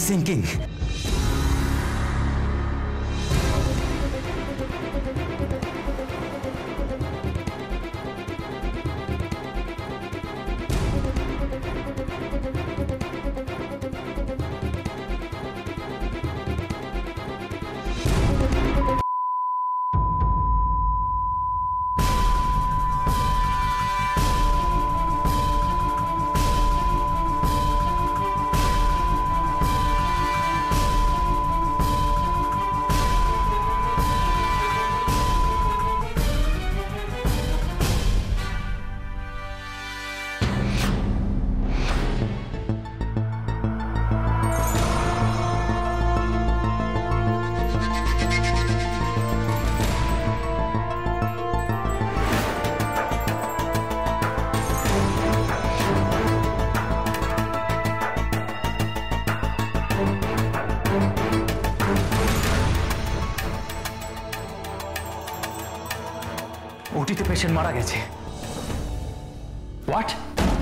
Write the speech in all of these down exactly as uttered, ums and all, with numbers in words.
sinking. ওটিতে patient মারা গেছে। What?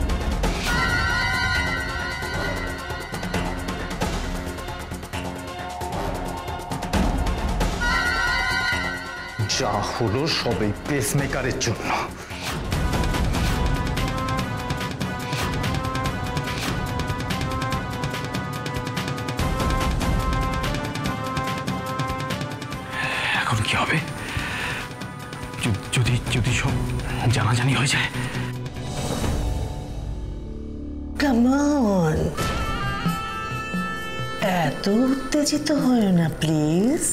যা হলো সবই পেসমেকারের জন্য। এখন কি হবে? যদি যদি সব জানাজানি হয়ে যায়। কাম অন, এত উত্তেজিত হয় না প্লিজ।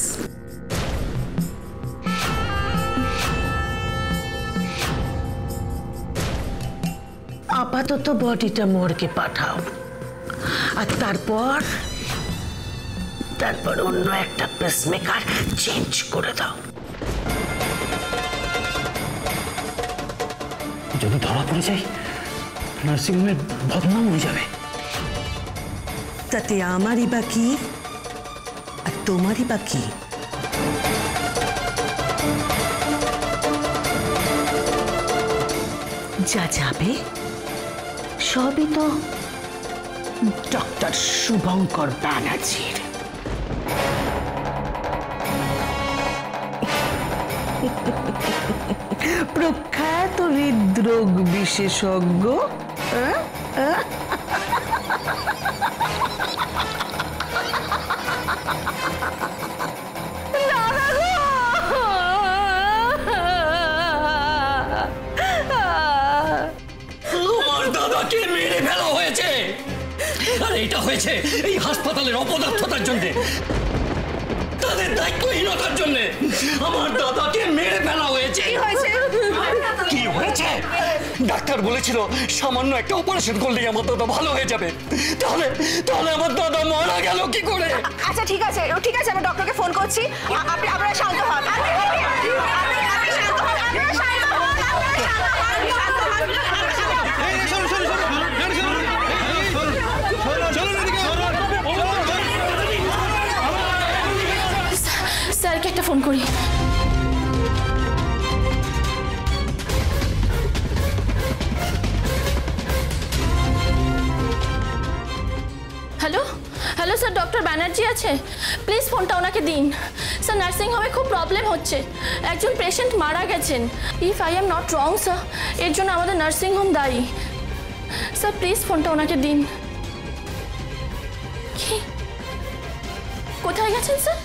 আপাতত বডিটা মর্গে পাঠাও, আর তারপর তারপর অন্য একটা পেসমেকার চেঞ্জ করে দাও। যদি ধরা পড়ে যায় নার্সিংহোমের বদনাম হয়ে যাবে। তাতে আমারই বা কি আর তোমারই বা কি? যা যাবে সবই তো ডক্টর শুভঙ্কর ব্যানার্জির। প্রখ্যাত হৃদরোগ বিশেষজ্ঞ। আমার দাদাকে মেরে ফেলা হয়েছে, আর এটা হয়েছে এই হাসপাতালের অপদার্থতার জন্য, তাদের দায়িত্বহীনতার জন্য। আমার দাদাকে মেরে ফেলা হয়েছে। কি হয়েছে? কি হয়েছে? ডাক্তার বলেছিল সামান্য একটা অপারেশন করলেই আমার দাদা ভালো হয়ে যাবে। তাহলে তাহলে আমার দাদা মারা গেল কি করে? আচ্ছা ঠিক আছে, ঠিক আছে, আমি ডক্টরকে ফোন করছি। আপনি আপনারা শান্ত হন। আপনি শান্ত হন, আপনারা শান্ত হন, আপনারা শান্ত হন। স্যারকে একটা ফোন করি। Hello hello sir, doctor Banerjee আছে? প্লিজ ফোনটা ওনাকে দিন। স্যার নার্সিংহোমে খুব প্রবলেম হচ্ছে, একজন পেশেন্ট মারা গেছেন। If I am not wrong sir, এর জন্য আমাদের নার্সিংহোম দায়ী। স্যার প্লিজ ফোনটা ওনাকে দিন। কি? কোথায় গেছেন স্যার?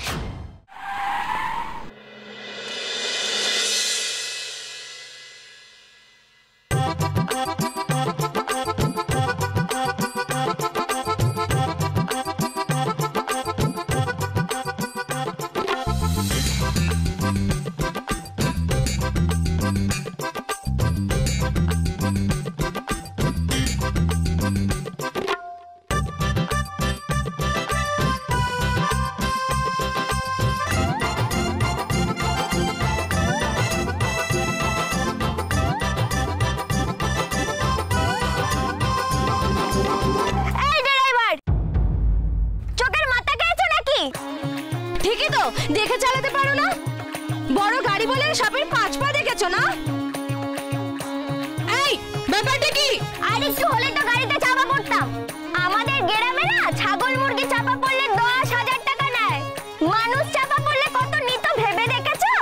দেখে চালাতে পারো না? বড় গাড়ি বলে সাপের পাঁচ পা দেখেছো না? এই ব্যাপারটা কি? আর একটু হলে তো গাড়িতে চাপা পড়তাম। আমাদের গ্রামে না ছাগল মুরগি চাপা পড়লে দশ হাজার টাকা নেয়, মানুষ চাপা পড়লে কত নিত ভেবে দেখেছো?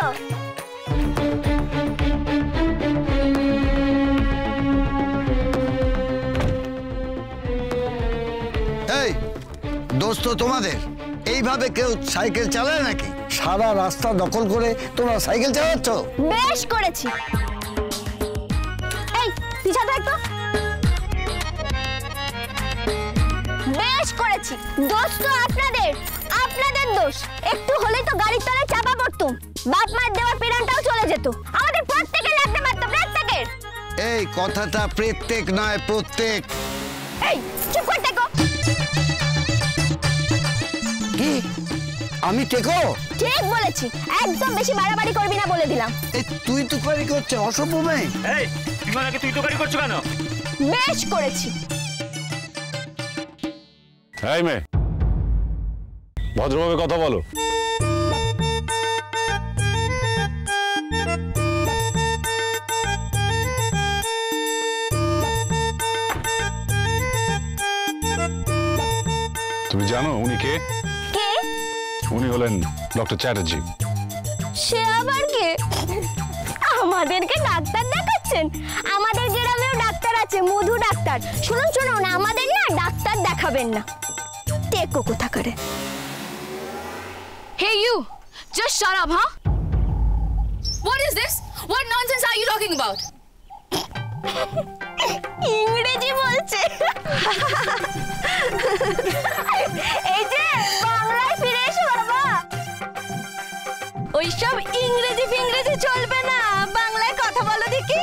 এই দোষ তো তোমাদের, এইভাবে কেউ সাইকেল চালায় নাকি? সারা রাস্তা দখল করে তোমরা সাইকেল চালাচ্ছ? বেশ করেছি। এই পিছা তো একটু। বেশ করেছি, দোষ তো আপনাদের, আপনাদের দোষ। একটু হলেই তো গাড়ির তলায় চাপা পড়তুম, বাপ মার দেওয়ার পেরানটাও চলে যেত, আমাদের প্রত্যেকের লাগতে পারতো, প্রত্যেকের। এই কথাটা প্রত্যেক নয়, প্রত্যেক। এই চুপ করে দেখো। কি আমি টেকো? ঠিক বলেছি, একদম বেশি বাড়াবাড়ি করবি না বলে দিলাম। এই তুই তো কারি করছে, অসভ্য মেয়ে। এই তুমি আমাকে তুই তো কারি করছো কেন? বেশ করেছি। এই মেয়ে, ভদ্রভাবে কথা বলো। তুমি জানো উনি কে? কে? উনি হলেন ডক্টর চ্যাটার্জি। সে আবার কে? আমাদেরকে ডাক্তার দেখাচ্ছেন? আমাদের গ্রামেও ডাক্তার আছে, মধু ডাক্তার। শুনুন শুনুন, আমাদের না ডাক্তার দেখাবেন না, টেকো কোথা করে। Hey you, just shut up, huh? What is this? What nonsense are you talking about? ইংরেজি বলছে। এই যে বাংলায় ফিরে এসো বাবা। ওইসব ইংরেজি ফিংরেজি চলবে না, বাংলায় কথা বলো দেখি।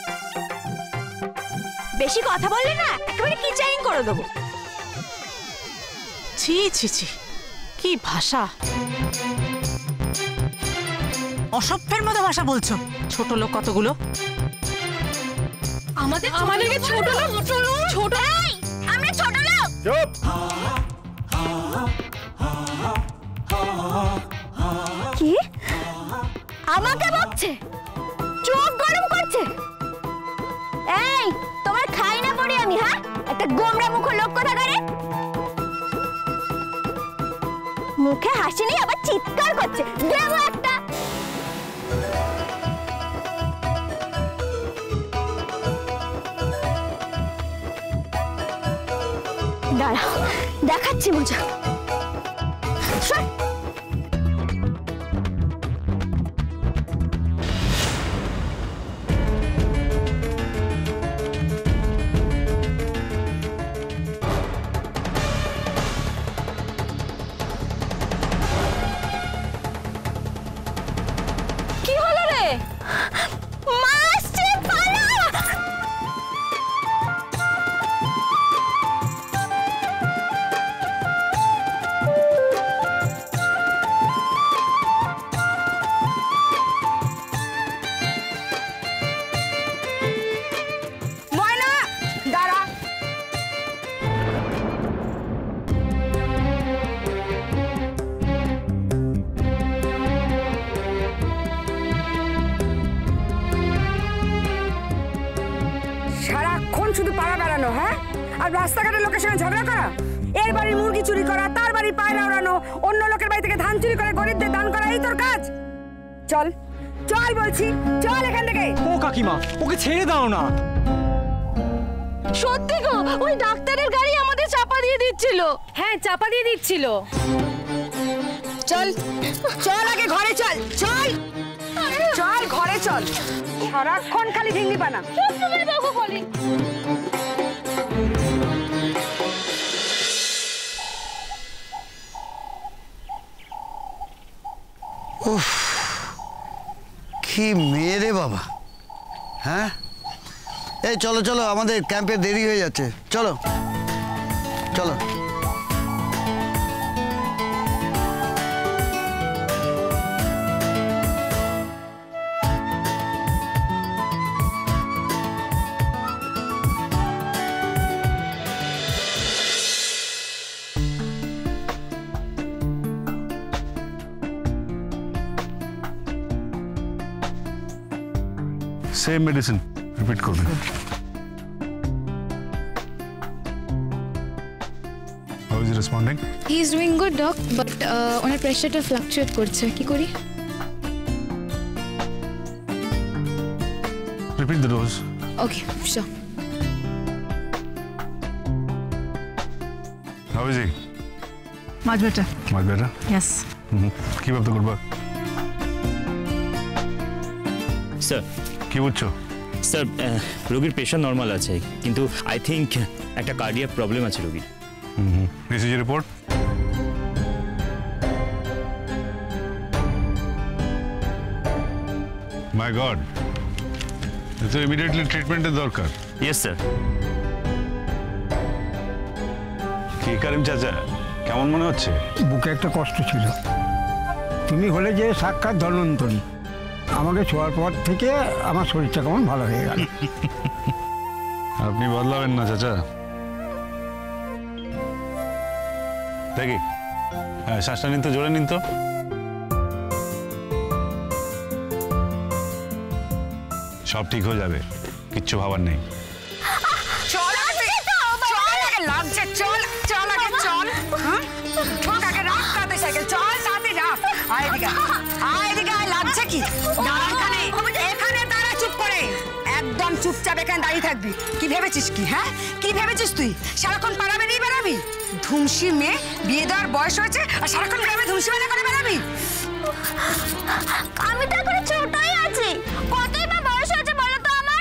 বেশি কথা বললে না একেবারে কিচাইং করে দেবো। ছি ছি ছি, কি ভাষা! অসভ্যের মতো ভাষা বলছো। ছোট লোক কতগুলো। আমাদের আমাদেরকে ছোট লোক ছোট এই আমরা ছোট লোক। চুপ। কি আমাকে বকছে, চোখ গরম করছে? এই তোমার খাই না পড়ি আমি? হ্যাঁ, একটা গোমরা মুখ লোক কথা করে, মুখে হাসি নেই আবার চিৎকার করছে, দেবো একটা। দাঁড়াও, দেখাচ্ছি মজা। সর। কি হলো রে? মাসছে পালা। ময়না দাঁড়া। সারাক্ষণ শুধু পাড়া বেড়ানো, হ্যাঁ? আর রাস্তাঘাটের লোকের সঙ্গে ঝগড়া করা, এর বাড়ির মুরগি চুরি করা, তার বাড়ির পায়রা ওড়ানো, অন্য লোকের বাড়ি থেকে ধান চুরি করে গরিবদের দান করা, এই তোর কাজ? চল চল বলছি, চল এখান থেকে। ও কাকিমা, ওকে ছেড়ে দাও না। সত্যি গো, ওই ডাক্তারের গাড়ি আমাদের চাপা দিয়ে দিচ্ছিল। হ্যাঁ, চাপা দিয়ে দিচ্ছিল। চল চল আগে ঘরে চল, চল চল ঘরে চল। সারাক্ষণ খালি ঢিঙ্গি পানা। উফ, কি মেয়ে রে বাবা। হ্যাঁ, এই চলো চলো, আমাদের ক্যাম্পে দেরি হয়ে যাচ্ছে, চলো চলো। সেম মেডিসিন রিপিট করবেন। he responding? He is doing good, doc, but uh, ওনার প্রেশারটা ফ্লাকচুয়েট করছে। কি করি? Repeat the dose. Okay, sure. How is he? Much better. Much better? Yes. Mm-hmm. Keep up the good work. Sir কি বুঝছো? Sir রোগীর pressure normal আছে, কিন্তু আই থিঙ্ক একটা কার্ডিয়াক প্রবলেম আছে রোগীর। Hmm, ECG report? My god, তো immediately ট্রিটমেন্টের দরকার। Yes sir. কি কারিম চাচা, কেমন মনে হচ্ছে? বুকে একটা কষ্ট ছিল। তুমি হলে যে সাক্ষাৎ ধন্বন্তরী। আমাকে ছোঁয়ার পর থেকে আমার শরীরটা কেমন ভালো হয়ে গেল। আপনি বদলাবেন না চাচা। দেখি, হ্যাঁ শ্বাসটা নিন তো, জোরে নিন তো। সব ঠিক হয়ে যাবে, কিচ্ছু ভাবার নেই। চল আগে, চল আগে, লাগছে, চল চল আগে, চল। ঠোক আগে, রাখ তাতে সাইকেল, চল তাতে রাখ। আয় এদিকে, আয় এদিকে, আয়, লাগছে কি? দাঁড়া এখানে, এখানে দাঁড়া চুপ করে। একদম চুপচাপ এখানে দাঁড়িয়ে থাকবি। কি ভেবেছিস কি? হ্যাঁ, কি ভেবেছিস তুই? সারাক্ষণ পাড়া বেরিয়ে বেড়াবি? ধুমসি মেয়ে, বিয়ে দেওয়ার বয়স হয়েছে আর সারাক্ষণ গ্রামে ধুমসি মেলা করে বেড়াবি? আমি তো এখন ছোটই আছি। কতই বা বয়স হয়েছে বলো তো আমার?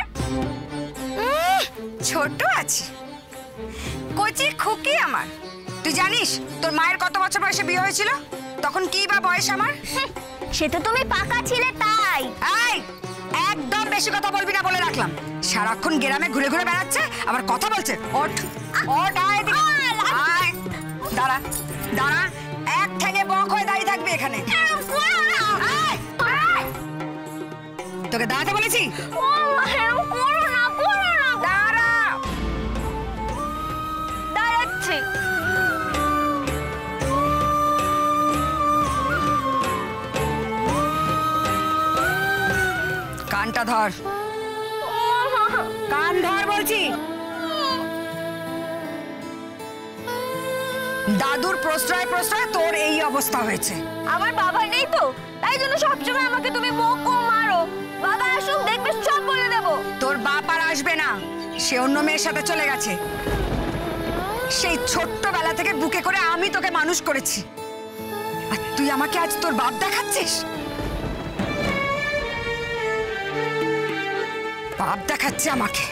ছোট আছি? কচি খুকি আমার। তুই জানিস তোর মায়ের কত বছর বয়সে বিয়ে হয়েছিল? তখন কি বা বয়স আমার? সেটা তুমি পাকা ছিলে তাই। এই, একদম বেশি কথা বলবি না বলে রাখলাম। সারাক্ষণ গ্রামে ঘুরে ঘুরে বেড়াচ্ছে, আবার কথা বলছে। ওঠ ওঠ, আয় এদিকে, আয়। দাঁড়া দাঁড়া, এক ঠ্যাঙে বক হয়ে দাঁড়িয়ে থাকবি এখানে। আয়, আয়। তোকে দাঁড়াতে বলেছি। দাঁড়া। দাঁড়াচ্ছি। কানটা ধর, কান ধর বলছি। দাদুর প্রশ্রয় প্রশ্রয় তোর এই অবস্থা হয়েছে। আমার বাবা নেই তো, তাই জন্য সবসময় আমাকে তুমি বকো, মারো। বাবা আসুক, দেখবে সব বলে দেবো। তোর বাপ আর আসবে না, সে অন্য মেয়ের সাথে চলে গেছে। সেই ছোট্টবেলা থেকে বুকে করে আমি তোকে মানুষ করেছি, আর তুই আমাকে আজ তোর বাপ দেখাচ্ছিস? বাপ দেখাচ্ছে আমাকে?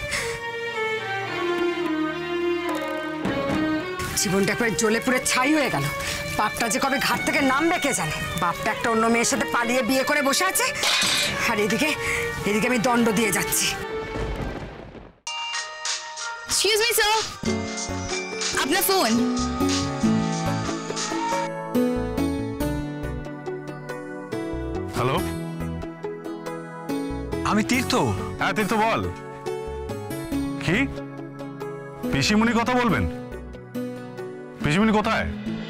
জীবনটা একবার জ্বলে পুড়ে ছাই হয়ে গেল। বাপটা যে কবে ঘাট থেকে নামবে কে জানে। বাপটা একটা অন্য মেয়ের সাথে পালিয়ে বিয়ে করে বসে আছে, আর এদিকে এদিকে আমি দণ্ড দিয়ে যাচ্ছি। এক্সকিউজ মি স্যার, আপনার ফোন। হ্যালো, আমি তীর্থ। হ্যাঁ তীর্থ বল। কি পিসিমণি কথা বলবেন? পিসিমণি কোথায়?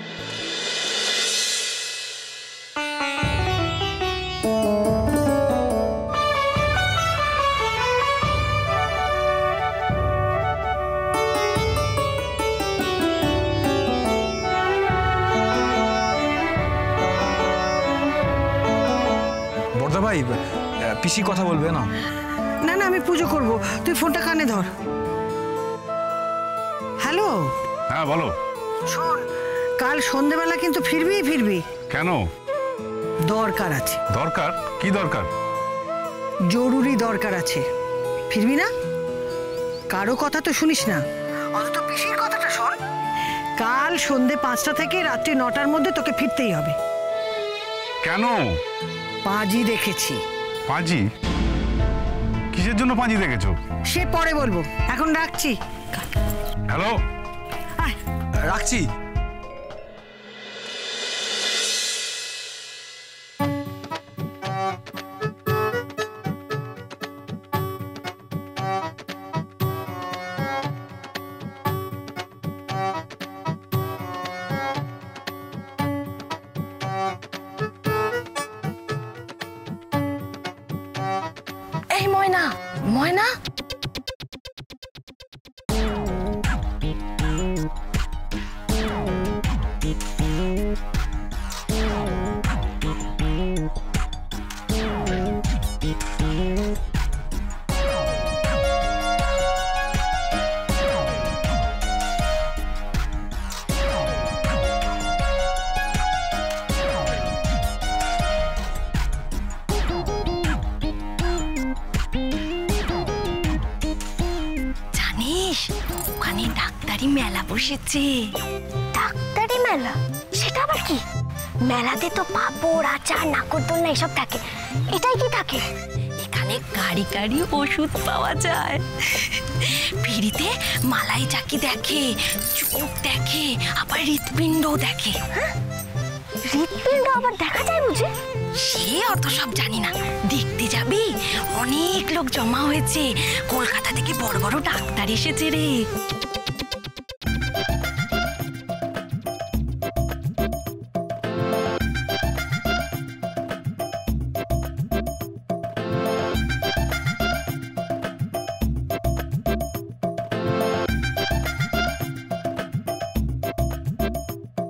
বড়দা ভাই, পিসি কথা বলবে না। না না, আমি পুজো করব, তুই ফোনটা কানে ধর। হ্যালো। হ্যাঁ বলো। শোন, কাল সন্ধ্যেবেলা কিন্তু ফিরবি ফিরবি। কেন? দরকার আছে। দরকার? কি দরকার? জরুরি দরকার আছে। ফিরবি না? কারো কথা তো শুনিস না, অন্তত পিসির কথাটা শোন। কাল সন্ধ্যে পাঁচটা থেকে রাত্রি নটার মধ্যে তোকে ফিরতেই হবে। কেন? পাঁজি দেখেছি। পাঁজি? কিসের জন্য পাঁজি দেখেছো? সে পরে বলবো, এখন রাখছি। হ্যালো, রাখছি। এই ময়না, ময়না, ডাক্তারি মেলা বসেছে। ডাক্তারি মেলা? সেটা আবার কি? মেলাতে তো পাপড়, আচার, নাকরদোলনা এসব থাকে, এটাই কি থাকে? এখানে গাড়ি গাড়ি ওষুধ পাওয়া যায়। ফিরিতে মালাই চাকি দেখে, চোখ দেখে, আবার হৃৎপিণ্ড দেখে। হ্যাঁ, হৃৎপিণ্ড আবার দেখা যায় বুঝি? সে অত সব জানি না, দেখতে যাবি? অনেক লোক জমা হয়েছে, কলকাতা থেকে বড় বড় ডাক্তার এসেছে রে।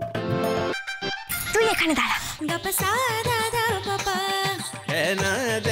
তুই এখানে দাঁড়া।